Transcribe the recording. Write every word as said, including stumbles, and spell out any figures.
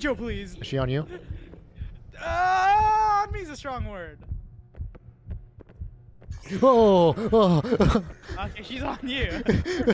Joe, please. Is she on you? Ah, on me's a strong word. Oh! Oh! Okay, she's on you.